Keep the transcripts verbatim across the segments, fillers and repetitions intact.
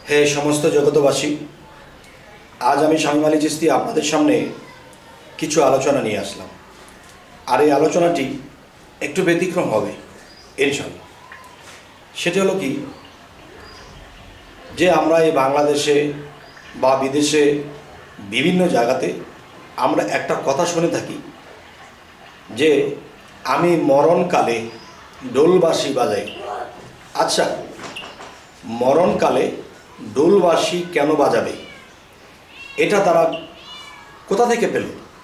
হে সমস্ত জগতবাসী, আজ আমি শামীম আলী চিশতি আপনাদের সামনে কিছু আলোচনা নিয়ে আসলাম। আর এই আলোচনাটি একটু ব্যতিক্রম হবে ইনশাআল্লাহ। সেটি হলো কি, যে আমরা এই বাংলাদেশে বা বিদেশে বিভিন্ন জায়গাতে আমরা একটা কথা শুনে থাকি যে আমি মরণকালে ডোলবাঁশি বাজাই। আচ্ছা, মরণকালে ডোলবাঁশি কেন বাজাবে? এটা তারা কোথা থেকে পেল?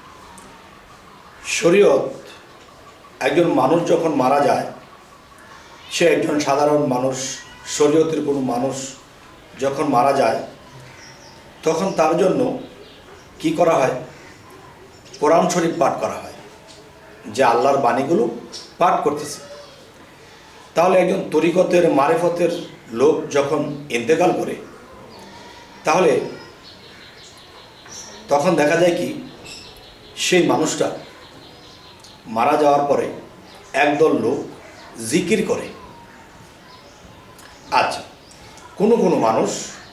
শরীয়ত একজন মানুষ যখন মারা যায়, সে একজন সাধারণ মানুষ, শরীয়তের কোনো মানুষ যখন মারা যায়, তখন তার জন্য কি করা হয়? কোরআন শরীফ পাঠ করা হয়, যে আল্লাহর বাণীগুলো পাঠ করতেছে। তাহলে একজন তরিকতের মারিফতের লোক যখন ইন্তেকাল করে, তাহলে তখন দেখা যায় কি, সেই মানুষটা মারা যাওয়ার পরে একদল লোক জিকির করে। আচ্ছা, কোনো কোনো মানুষ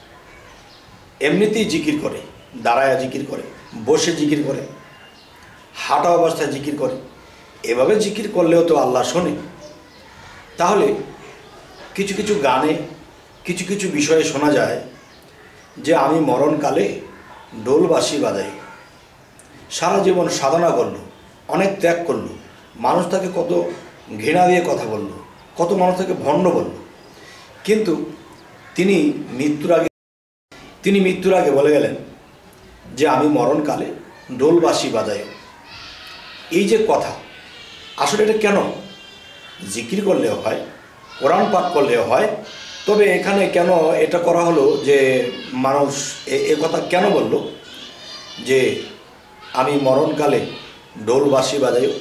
এমনিতেই জিকির করে, দাঁড়ায়া জিকির করে, বসে জিকির করে, হাঁটা অবস্থায় জিকির করে। এভাবে জিকির করলেও তো আল্লাহ শোনে। তাহলে কিছু কিছু গানে কিছু কিছু বিষয়ে শোনা যায় যে আমি মরণকালে ডোলবাঁশি বাজাই। সারা জীবন সাধনা করলো, অনেক ত্যাগ করলো, মানুষ তাকে কত ঘৃণা দিয়ে কথা বলল, কত মানুষ তাকে ভণ্ড বলল, কিন্তু তিনি মৃত্যুর আগে তিনি মৃত্যুর আগে বলে গেলেন যে আমি মরণকালে ডোলবাঁশি বাজাই। এই যে কথা, আসলে এটা কেন? জিকির করলেও হয়, কোরআন পাঠ করলেও হয়, তবে এখানে কেন এটা করা হলো যে মানুষ এ কথা কেন বলল যে আমি মরণকালে ডোলবাঁশি বাজাইও?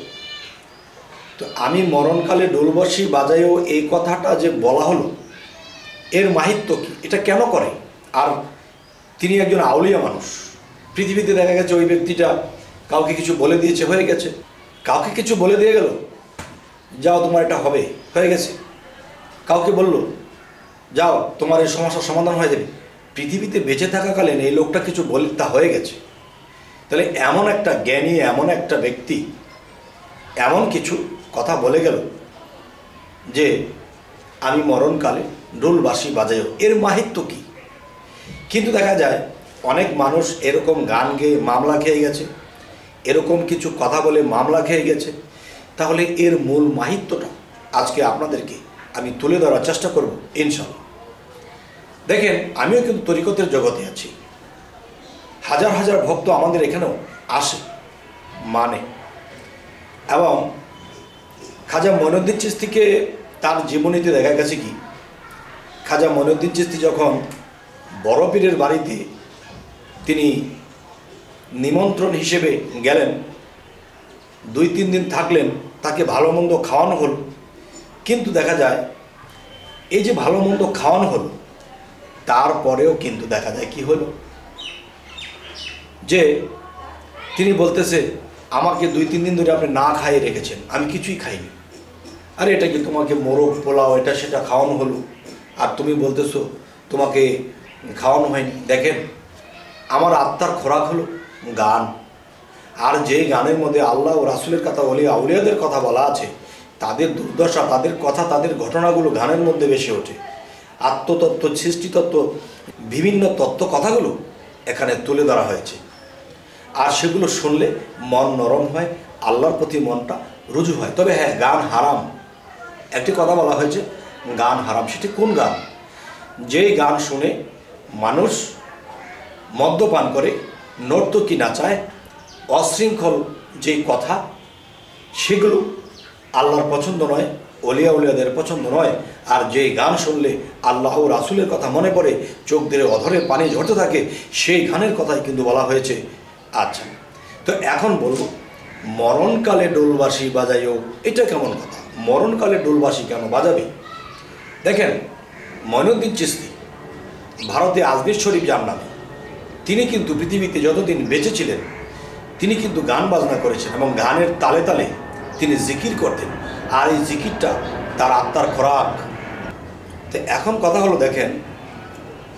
তো আমি মরণকালে ডোলবাঁশি বাজাইও এই কথাটা যে বলা হলো, এর মাহিত্য কি? এটা কেন করে? আর তিনি একজন আউলিয়া মানুষ। পৃথিবীতে দেখা গেছে ওই ব্যক্তিটা কাউকে কিছু বলে দিয়েছে, হয়ে গেছে। কাউকে কিছু বলে দিয়ে গেল, যাও তোমার এটা হবে, হয়ে গেছে। কাউকে বলল যাও তোমার এই সমস্যার সমাধান হয়ে যাবে। পৃথিবীতে বেঁচে থাকাকালীন এই লোকটা কিছু বলে, তা হয়ে গেছে। তাহলে এমন একটা জ্ঞানী, এমন একটা ব্যক্তি এমন কিছু কথা বলে গেল যে আমি মরণকালে ডোলবাঁশি বাজাইও, এর মাহিত্য কি? কিন্তু দেখা যায় অনেক মানুষ এরকম গান গেয়ে মামলা খেয়ে গেছে, এরকম কিছু কথা বলে মামলা খেয়ে গেছে। তাহলে এর মূল মাহিত্যটা আজকে আপনাদেরকে আমি তুলে ধরার চেষ্টা করব ইনশাআল্লাহ। দেখেন, আমিও কিন্তু তরিকতের জগতে আছি, হাজার হাজার ভক্ত আমাদের এখানেও আসে, মানে। এবং খাজা মঈনুদ্দিন চিশতিকে তার জীবনীতে দেখা গেছে কি, খাজা মঈনুদ্দিন চিশতি যখন বড় পীরের বাড়িতে তিনি নিমন্ত্রণ হিসেবে গেলেন, দুই তিন দিন থাকলেন, তাকে ভালো মন্দ খাওয়ানো হল। কিন্তু দেখা যায় এই যে ভালো মন্দ খাওয়ানো হলো, তারপরেও কিন্তু দেখা যায় কি হলো, যে তিনি বলতেছে আমাকে দুই তিন দিন ধরে আপনি না খাইয়ে রেখেছেন, আমি কিছুই খাইনি। আরে এটা কি, তোমাকে মোরগ পোলাও এটা সেটা খাওয়ানো হলো, আর তুমি বলতেছো তোমাকে খাওয়ানো হয়নি। দেখেন, আমার আত্মার খোরাক হলো গান, আর যে গানের মধ্যে আল্লাহ ও রাসূলের কথা, ওলি আউলিয়াদের কথা বলা আছে, তাদের দুর্দশা, তাদের কথা, তাদের ঘটনাগুলো গানের মধ্যে বেশি ওঠে। আত্মতত্ত্ব, সৃষ্টিতত্ত্ব, বিভিন্ন তত্ত্ব কথাগুলো এখানে তুলে ধরা হয়েছে। আর সেগুলো শুনলে মন নরম হয়, আল্লাহর প্রতি মনটা রুজু হয়। তবে হ্যাঁ, গান হারাম, একটি কথা বলা হয়েছে, গান হারাম। সেটি কোন গান? যেই গান শুনে মানুষ মদ্যপান করে, নর্তকী নাচায়, অশৃঙ্খল যেই কথা, সেগুলো আল্লাহর পছন্দ নয়, ওলিয়া উলিয়াদের পছন্দ নয়। আর যেই গান শুনলে আল্লাহ ও রাসূলের কথা মনে পড়ে, চোখ দিয়ে অধরে পানি ঝরতে থাকে, সেই গানের কথাই কিন্তু বলা হয়েছে। আচ্ছা, তো এখন বলবো, মরণকালে ডোলবাঁশি বাজাইও, এটা কেমন কথা? মরণকালে ডোলবাঁশি কেন বাজাবে? দেখেন, মঈনুদ্দিন চিশতি ভারতে আজমির শরীফ যার নামে, তিনি কিন্তু পৃথিবীতে যতদিন বেঁচে ছিলেন তিনি কিন্তু গান বাজনা করেছেন, এবং গানের তালে তালে তিনি জিকির করতেন। আর এই জিকিরটা তার আত্মার খোরাক। তো এখন কথা হলো, দেখেন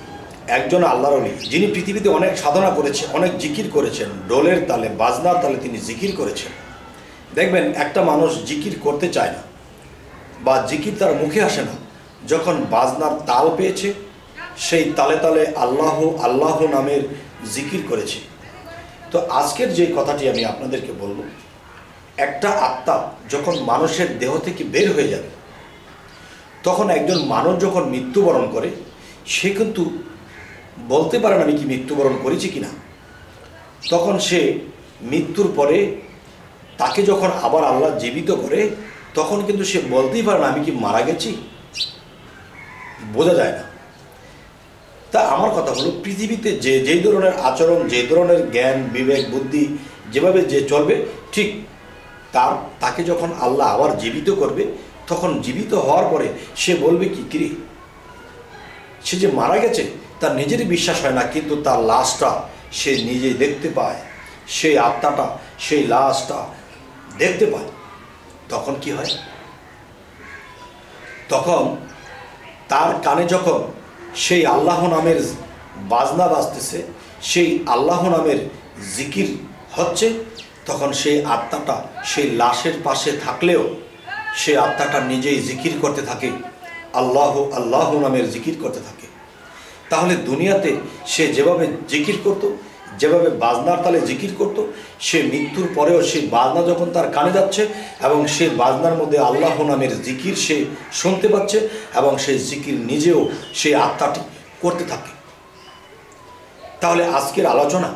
একজন আল্লাহর ওলি যিনি পৃথিবীতে অনেক সাধনা করেছেন, অনেক জিকির করেছেন, ডোলের তালে বাজনার তালে তিনি জিকির করেছেন। দেখবেন একটা মানুষ জিকির করতে চায় না বা জিকির তার মুখে আসে না, যখন বাজনার তাল পেয়েছে সেই তালে তালে আল্লাহ আল্লাহ নামের জিকির করেছে। তো আজকের যে কথাটি আমি আপনাদেরকে বলবো, একটা আত্মা যখন মানুষের দেহ থেকে বের হয়ে যাবে, তখন একজন মানুষ যখন মৃত্যুবরণ করে সে কিন্তু বলতে পারে না আমি কি মৃত্যুবরণ করেছি কিনা। তখন সে মৃত্যুর পরে তাকে যখন আবার আল্লাহ জীবিত করে, তখন কিন্তু সে বলতেই পারে না আমি কি মারা গেছি, বোঝা যায় না। তা আমার কথা হলো, পৃথিবীতে যে যেই ধরনের আচরণ, যে ধরনের জ্ঞান বিবেক বুদ্ধি যেভাবে যে চলবে, ঠিক তার তাকে যখন আল্লাহ আবার জীবিত করবে, তখন জীবিত হওয়ার পরে সে বলবে কি কিরে, সে যে মারা গেছে তার নিজেরই বিশ্বাস হয় না, কিন্তু তার লাশটা সে নিজেই দেখতে পায়, সেই আত্মাটা সেই লাশটা দেখতে পায়। তখন কি হয়, তখন তার কানে যখন সেই আল্লাহ নামের বাজনা বাজতেছে, সেই আল্লাহ নামের জিকির হচ্ছে, তখন সেই আত্মাটা সেই লাশের পাশে থাকলেও সেই আত্মাটা নিজেই জিকির করতে থাকে, আল্লাহ আল্লাহ নামের জিকির করতে থাকে। তাহলে দুনিয়াতে সে যেভাবে জিকির করত, যেভাবে বাজনার তালে জিকির করত, সে মৃত্যুর পরেও সেই বাজনা যখন তার কানে যাচ্ছে এবং সেই বাজনার মধ্যে আল্লাহ নামের জিকির সে শুনতে পাচ্ছে এবং সেই জিকির নিজেও সেই আত্মাটি করতে থাকে। তাহলে আজকের আলোচনা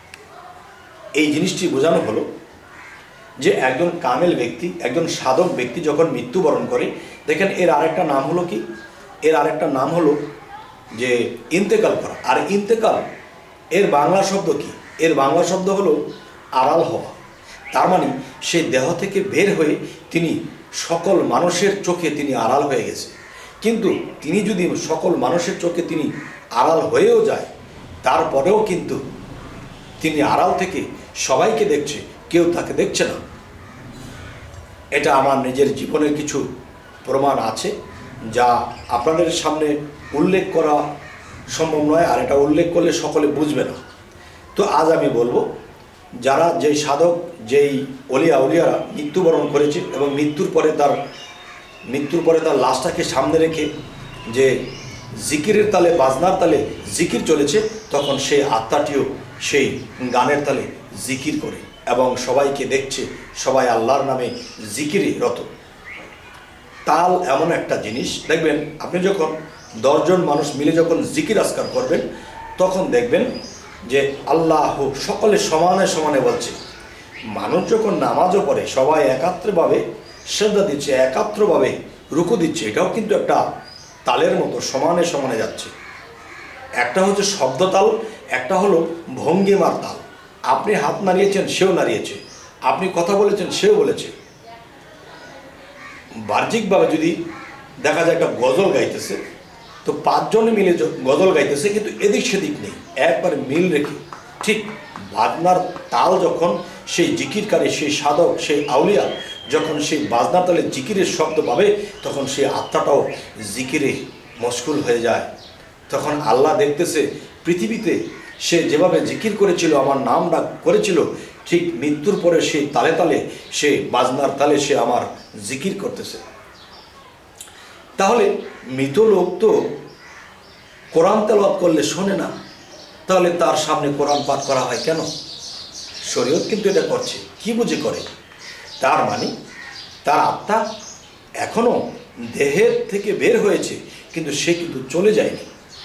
এই জিনিসটি বোঝানো হলো যে একজন কামেল ব্যক্তি, একজন সাধক ব্যক্তি যখন মৃত্যুবরণ করে, দেখেন এর আরেকটা নাম হলো কি, এর আরেকটা নাম হলো যে ইন্তেকাল করা। আর ইন্তেকাল এর বাংলা শব্দ কি, এর বাংলা শব্দ হলো আড়াল হওয়া। তার মানে সেই দেহ থেকে বের হয়ে তিনি সকল মানুষের চোখে তিনি আড়াল হয়ে গেছে। কিন্তু তিনি যদি সকল মানুষের চোখে তিনি আড়াল হয়েও যায়, তারপরেও কিন্তু তিনি আড়াল থেকে সবাইকে দেখছে, কেউ তাকে দেখছে না। এটা আমার নিজের জীবনের কিছু প্রমাণ আছে, যা আপনাদের সামনে উল্লেখ করা সম্ভব নয়, আর এটা উল্লেখ করলে সকলে বুঝবে না। তো আজ আমি বলবো, যারা যেই সাধক, যেই অলিয়া উলিয়ারা মৃত্যুবরণ করেছে এবং মৃত্যুর পরে তার মৃত্যুর পরে তার লাশটাকে সামনে রেখে যে জিকিরের তালে বাজনার তালে জিকির চলেছে, তখন সেই আত্মাটিও সেই গানের তালে জিকির করে এবং সবাইকে দেখছে, সবাই আল্লাহর নামে জিকিরে রত। তাল এমন একটা জিনিস, দেখবেন আপনি যখন দশজন মানুষ মিলে যখন জিকির আজকার করবেন, তখন দেখবেন যে আল্লাহ সকলে সমানে সমানে বলছে। মানুষ যখন নামাজও পড়ে সবাই একাত্রভাবে শ্রদ্ধা দিচ্ছে, একাত্রভাবে রুকু দিচ্ছে, এটাও কিন্তু একটা তালের মতো সমানে সমানে যাচ্ছে। একটা হচ্ছে শব্দ তাল, একটা হলো ভঙ্গিমার তাল। আপনি হাত নাড়িয়েছেন, সেও নাড়িয়েছে, আপনি কথা বলেছেন, সেও বলেছে। বাহ্যিকভাবে যদি দেখা যায় একটা গজল গাইতেছে, তো পাঁচজনে মিলে গজল গাইতেছে, কিন্তু এদিক সেদিক নেই, একবারে মিল রেখে। ঠিক বাজনার তাল যখন সেই জিকিরকারী, সেই সাধক, সেই আউলিয়া যখন সেই বাজনার তালে জিকিরের শব্দ পাবে, তখন সেই আত্মাটাও জিকিরে মশগুল হয়ে যায়। তখন আল্লাহ দেখতেছে পৃথিবীতে সে যেভাবে জিকির করেছিল, আমার নাম ডাক করেছিল, ঠিক মৃত্যুর পরে সেই তালে তালে, সে বাজনার তালে সে আমার জিকির করতেছে। তাহলে মৃত লোক তো কোরআন তেলাওয়াত করলে শোনে না, তাহলে তার সামনে কোরআন পাঠ করা হয় কেন? শরীয়ত কিন্তু এটা করছে, কি বুঝে করে? তার মানে তার আত্মা এখনো দেহের থেকে বের হয়েছে, কিন্তু সে কিন্তু চলে যায়নি,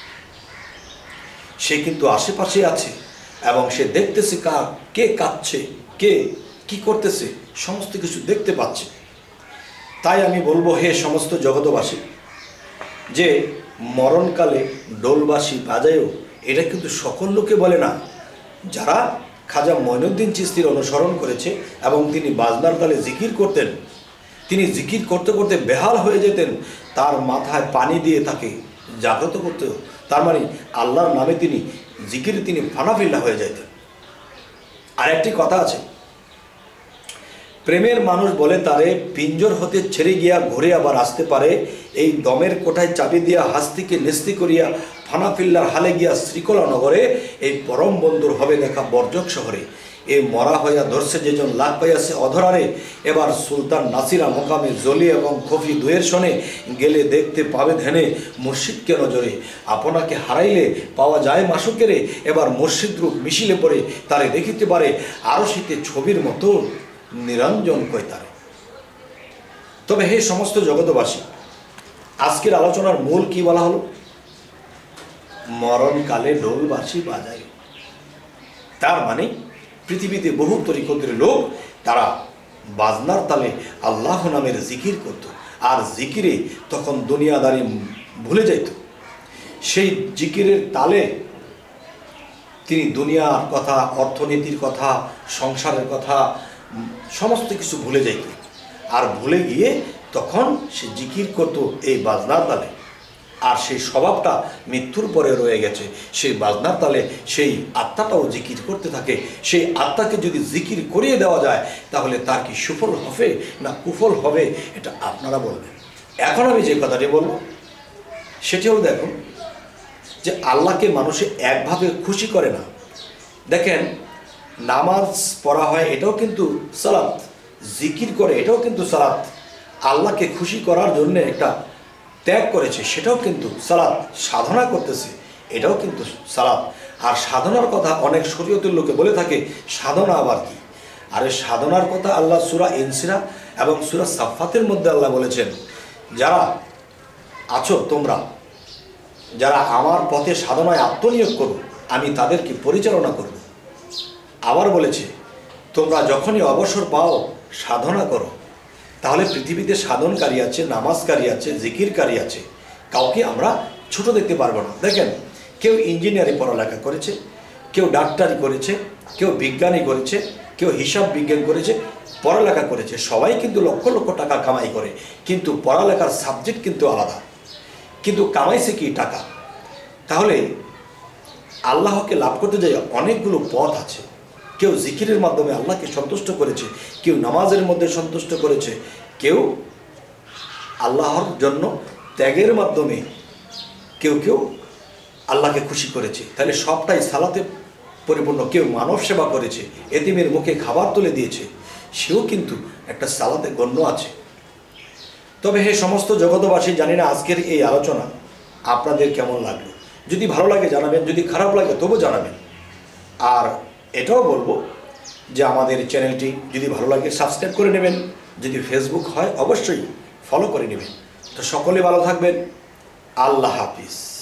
সে কিন্তু আশেপাশে আছে এবং সে দেখতেছে কার কে কাঁদছে, কে কি করতেছে, সমস্ত কিছু দেখতে পাচ্ছে। তাই আমি বলবো, হে সমস্ত জগতবাসী, যে মরণকালে ডোলবাসী বাজায়ও, এটা কিন্তু সকল লোকে বলে না। যারা খাজা মঈনুদ্দিন চিশতির অনুসরণ করেছে এবং তিনি বাজনার তালে জিকির করতেন, তিনি জিকির করতে করতে বেহাল হয়ে যেতেন, তার মাথায় পানি দিয়ে তাকে জাগ্রত করতে, তার মানে আল্লাহর নামে তিনি জিকিরে তিনি ফানাফিল্লা হয়ে যেতেন। আর একটি কথা আছে, প্রেমের মানুষ বলে তারে পিঞ্জর হতে ছেড়ে গিয়া ঘুরে আবার আসতে পারে, এই দমের কোঠায় চাবি দিয়া হাস্তিকে নেস্তি করিয়া ফানাফিল্লার হালে গিয়া শ্রীকলা নগরে এই পরম বন্ধুর হবে দেখা বর্জক শহরে। এই মরা হইয়া ধরছে যেজন লাভ পাইয়াছে অধরারে, এবার সুলতান নাসিরা মোকামে জলি এবং খফি দুয়ের শনে গেলে দেখতে পাবে ধ্যানে মুর্শিদকে নজরে। আপনাকে হারাইলে পাওয়া যায় মাসুকেরে, এবার মুর্শিদ রূপ মিশিলে পরে তারে দেখিতে পারে আরশিতে ছবির মতো নিরঞ্জন কয় তারে। তবে হে সমস্ত জগতবাসী, আজকের আলোচনার মূল কি বলা হলো? মরণকালে ঢোল বাঁশি বাজায়। তার মানে পৃথিবীতে বহু তরিকতের লোক তারা বাজনার তালে আল্লাহ নামের জিকির করত, আর জিকিরে তখন দুনিয়াদারি ভুলে যাইত। সেই জিকিরের তালে তিনি দুনিয়ার কথা, অর্থনীতির কথা, সংসারের কথা সমস্ত কিছু ভুলে যাইত। আর ভুলে গিয়ে তখন সে জিকির করত এই বাজনার তালে। আর সেই স্বভাবটা মৃত্যুর পরে রয়ে গেছে। সেই বাজনার তালে সেই আত্মাটাও জিকির করতে থাকে। সেই আত্মাকে যদি জিকির করিয়ে দেওয়া যায় তাহলে তার কি সুফল হবে না কুফল হবে, এটা আপনারা বলবেন। এখন আমি যে কথাটি বলব সেটি হলো, দেখুন যে আল্লাহকে মানুষে একভাবে খুশি করে না। দেখেন, নামাজ পড়া হয় এটাও কিন্তু সালাত, জিকির করে এটাও কিন্তু সালাত, আল্লাহকে খুশি করার জন্য একটা ত্যাগ করেছে সেটাও কিন্তু সালাত, সাধনা করতেছে এটাও কিন্তু সালাত। আর সাধনার কথা অনেক শরীয়তের লোকে বলে থাকে, সাধনা আবার কি? আরে সাধনার কথা আল্লাহ সূরা ইনসিরা এবং সূরা সাফফাতের মধ্যে আল্লাহ বলেছেন, যারা আছো তোমরা, যারা আমার পথে সাধনায় আত্মনিয়োগ করো আমি তাদেরকে পরিচালনা করব। আবার বলেছে, তোমরা যখনই অবসর পাও সাধনা করো। তাহলে পৃথিবীতে সাধনকারী আছে, নামাজকারী আছে, জিকিরকারী আছে, কাউকে আমরা ছোট দেখতে পারবো না। দেখেন, কেউ ইঞ্জিনিয়ারিং পড়ালেখা করেছে, কেউ ডাক্তারি করেছে, কেউ বিজ্ঞানী করেছে, কেউ হিসাব বিজ্ঞান করেছে, পড়ালেখা করেছে, সবাই কিন্তু লক্ষ লক্ষ টাকা কামাই করে, কিন্তু পড়ালেখার সাবজেক্ট কিন্তু আলাদা, কিন্তু কামাইছে কি টাকা। তাহলে আল্লাহকে লাভ করতে যাই অনেকগুলো পথ আছে। কেউ জিকিরের মাধ্যমে আল্লাহকে সন্তুষ্ট করেছে, কেউ নামাজের মধ্যে সন্তুষ্ট করেছে, কেউ আল্লাহর জন্য ত্যাগের মাধ্যমে কেউ কেউ আল্লাহকে খুশি করেছে। তাহলে সবটাই সালাতে পরিপূর্ণ। কেউ মানব সেবা করেছে, এতিমের মুখে খাবার তুলে দিয়েছে, সেও কিন্তু একটা সালাতে গণ্য আছে। তবে হে সমস্ত জগতবাসী, জানি না আজকের এই আলোচনা আপনাদের কেমন লাগলো। যদি ভালো লাগে জানাবেন, যদি খারাপ লাগে তবু জানাবেন। আর এটাও বলবো যে আমাদের চ্যানেলটি যদি ভালো লাগে সাবস্ক্রাইব করে নেবেন, যদি ফেসবুক হয় অবশ্যই ফলো করে নেবেন। তো সকলে ভালো থাকবেন। আল্লাহ হাফিজ।